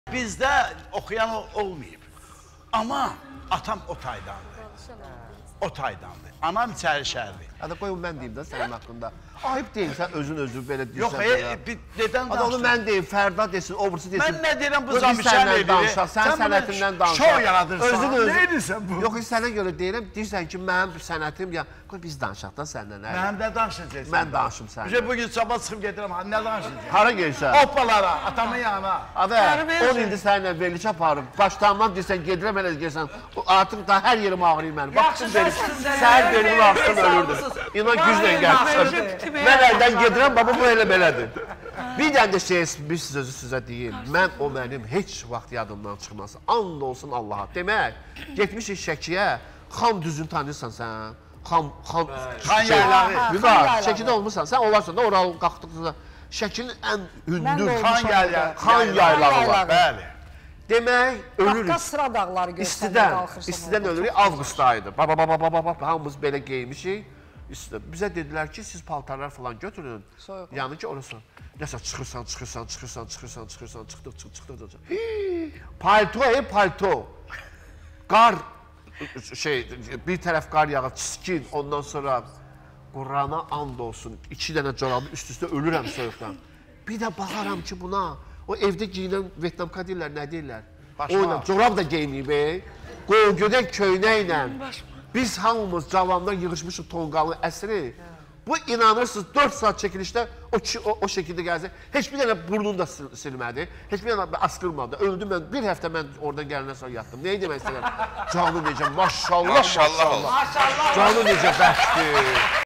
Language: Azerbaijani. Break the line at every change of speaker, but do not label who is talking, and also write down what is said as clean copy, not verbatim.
Bizdə oxuyan olmayıb. Amma atam o taydandır. O taydandır. Anam içəri şəhərdir.
Hadi qoy mən deyim də sənin haqqında. Ayıb deyim, sən özün belə deyirsən.
Yox, nədən danışdın?
Onu mən deyim, Fərda desin, obrisi desin.
Mən nə deyirəm, bu zamişən edir.
Sən sənətindən danışaq.
Şov yaradırsan.
Nə edirsən bu? Yox, sənə görə deyirəm, deyirsən ki, mənim sənətim, qoy biz danışaq da səndən.
Mənim də danışacaqsın.
Mən danışım səndən.
Bugün sabah çıxıb gedirəm, nə danışacaqsın?
Hara gelsən?
Hoppalara, atamın yanına.
Adı, 10 ildir səninlə verilişə aparım. Başlamdan deyirsən, gedirəm elə deyirsən, artıq da hər yerim ağrıyım mənim. Baxsın verim, səhər verimin ağrısından ölürdüm. İnan güclə gəlmişəm. Mən əldən gedirəm, baba bu elə belədir. Bir dənə də şey, bir sözü sizə deyim. Mən o mənim heç vaxt yadımdan çıxmaz. And olsun Allaha. Demək, getmişik Şəkiyə, Xan düzünü tanıyırsan sən. Xan yaylağı. Vüqar, Şəkidə olmuşsan, sən olarsan da oralı qalxdıqda. Şəkinin ən hündür Xan yaylağı var. Bəli. Demək, ölürük.
Qafqaz sıra dağları göstərilir, qalxırsan.
İstidən ölürük, avqust ayıdır. Hamımız belə geymişik. Bizə dedilər ki, siz paltarlar falan götürün. Yəni ki, orası. Nəsə çıxırsan. Çıxdıq. Palto. Qar, bir tərəf qar yağır, çiskin, ondan sonra Qurana and olsun, 2 dənə corabı üst-üstə ölürəm soyuqdan. Bir də baxaram ki, buna, o evdə giyinən Vyetnamka deyirlər, nə deyirlər? Oyla, corab da geyiniyib, gödək köynəklə. Biz hamımız cavanlar yığışmışıq Tonqalı əsri. Bu inanırsınız 4 saat çəkilişdə o şəkildə gəlsə, heç bir dənə burnunu da silmədi, heç bir dənə askırmadı. Öldüm mən, bir həftə mən oradan gələndən sonra yatdım. Neyi demək istəyirəm? Canı necə, maşallah. Canı necə bəxtdir.